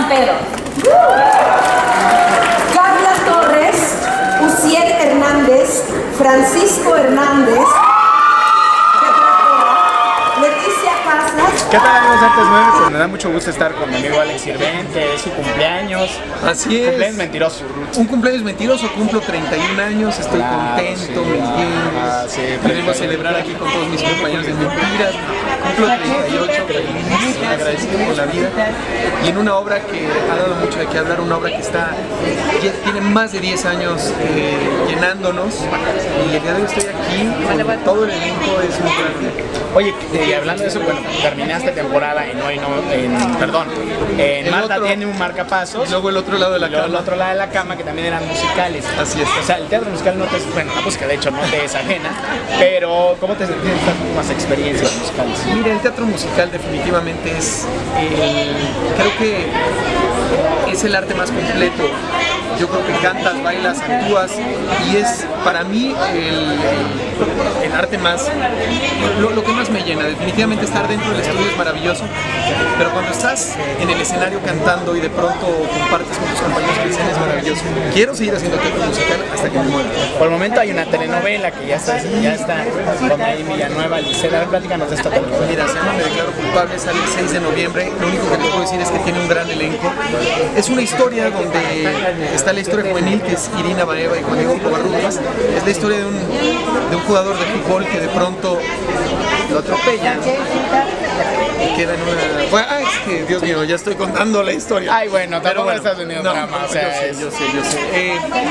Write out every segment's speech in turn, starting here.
San Pedro. Carla Torres, Uciel Hernández, Francisco Hernández, Leticia Casas. ¿Qué tal, amigos de Artes 9? Pues me da mucho gusto estar con mi amigo Alex Sirven, que es su cumpleaños. Así es. Cumpleaños mentiroso. Un cumpleaños mentiroso, cumplo 31 años, estoy contento, ¿me entiendes? Vengo a celebrar aquí con todos mis compañeros de mentiras. Cumplo 38, feliz, agradecido por la vida. Y en una obra que ha dado mucho de qué hablar, una obra que tiene más de 10 años llenándonos. Y el día de hoy estoy aquí, con todo el elenco, es muy grande. Oye, hablando de eso, bueno, terminaste temporada en Marta tiene un marcapasos. Y luego el otro lado de la cama. El otro lado de la cama, que también eran musicales. Así es. O sea, el teatro musical no te es, bueno, la música de hecho no te es ajena, pero ¿cómo te sentiste en estas últimas experiencias musicales? Mira, el teatro musical definitivamente es, creo que es el arte más completo. Yo creo que cantas, bailas, actúas y es para mí el arte más, lo que más me llena. Definitivamente estar dentro del estudio es maravilloso, pero cuando estás en el escenario cantando y de pronto compartes con tus compañeros que dicen es maravilloso. Quiero seguir haciendo teatro musical hasta que me muera. Por el momento hay una telenovela que ya está con ahí Villanueva, Licela. A ver, platícanos de esta telenovela. Mira, se llama Me declaro culpable, sale el 6 de noviembre. Lo único que te puedo decir es que tiene un gran elenco. Es una historia donde está la historia juvenil, que es Irina Baeva y Juan Diego Covarrubias. Es la historia de un jugador de fútbol que de pronto lo atropellan y queda en una... Bueno, es que, Dios mío, ya estoy contando la historia. Ay, bueno, tampoco estás vendiendo drama. O sea, yo sé.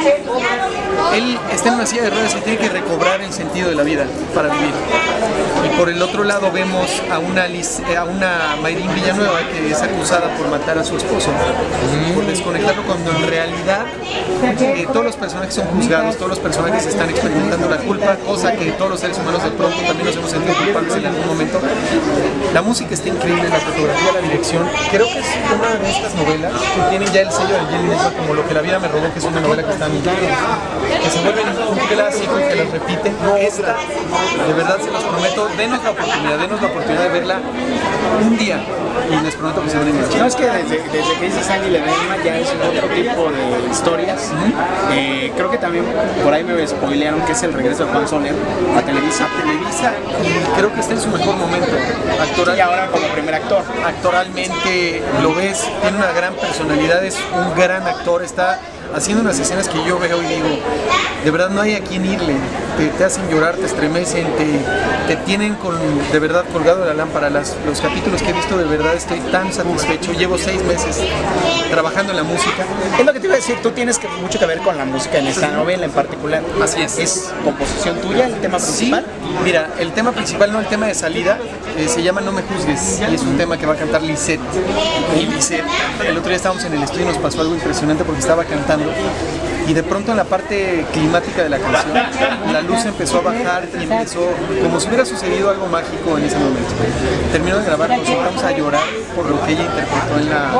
Él está en una silla de ruedas y tiene que recobrar el sentido de la vida para vivir. Y por el otro lado vemos a una Mayrín Villanueva que es acusada por matar a su esposo, por desconectarlo, cuando en realidad todos los personajes son juzgados, todos los personajes están experimentando la culpa, cosa que todos los seres humanos de pronto también nos hemos sentido culpables en algún momento. La música está increíble, la fotografía, la dirección. Creo que es una de estas novelas que tienen ya el sello de Jenny Nesma, como Lo que la vida me robó, que es una novela que se vuelven un clásico y que las repiten. Esta, de verdad se los prometo, denos la oportunidad de verla un día y les prometo que se van a enganchar. No, es que desde que dices Sandy Ledesma ya es otro tipo de historias. Creo que también por ahí me spoilearon que es el regreso de Juan Soler a Televisa. Y creo que está en su mejor momento. Y ahora como primer actor. Actoralmente lo ves, tiene una gran personalidad, es un gran actor, está haciendo unas escenas que yo veo y digo, de verdad no hay a quién irle, te hacen llorar, te estremecen, te tienen de verdad colgado de la lámpara. Los capítulos que he visto, de verdad estoy tan satisfecho. Llevo 6 meses trabajando en la música. Es lo que te iba a decir, tú tienes mucho que ver con la música en esta novela en particular. Así es. ¿Es composición tuya el tema principal? Sí, mira, el tema principal, no el tema de salida, se llama No me juzgues y es un tema que va a cantar Lisette. Y Lisette, el otro día estábamos en el estudio y nos pasó algo impresionante porque estaba cantando y de pronto en la parte climática de la canción la luz empezó a bajar y empezó como si hubiera sucedido algo mágico en ese momento. Terminó de grabar, nos empezamos a llorar por lo que ella interpretó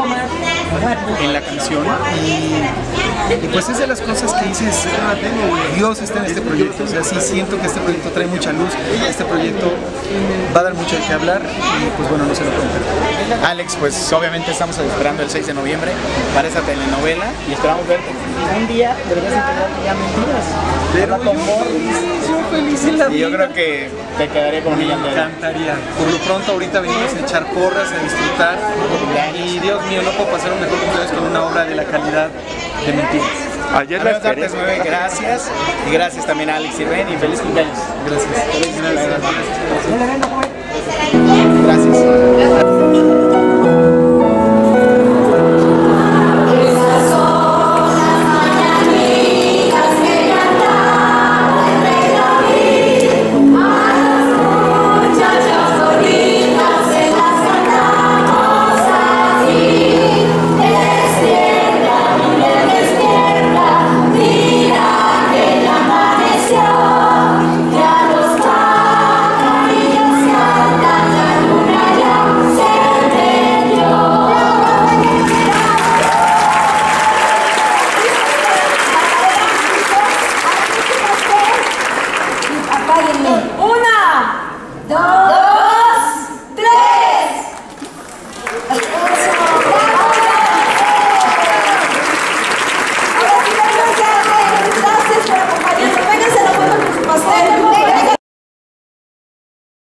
en la canción y pues es de las cosas que dices, Dios está en este proyecto. O sea, sí siento que este proyecto trae mucha luz, este proyecto va a dar mucho de qué hablar y pues bueno, no se lo cuento. Alex, pues obviamente estamos esperando el 6 de noviembre para esa telenovela y esperamos verte un día, deberías entregar ya Mentiras. Pero yo feliz en la vida. Y yo creo que te quedaría con ella. Me encantaría. Por lo pronto ahorita venimos a echar porras, a disfrutar y Dios mío, no puedo pasar un mejor cumpleaños con una obra de la calidad de Mentiras. Ayer las Artes 9, gracias. Y gracias también a Alex Sirven y feliz cumpleaños. Gracias. Gracias.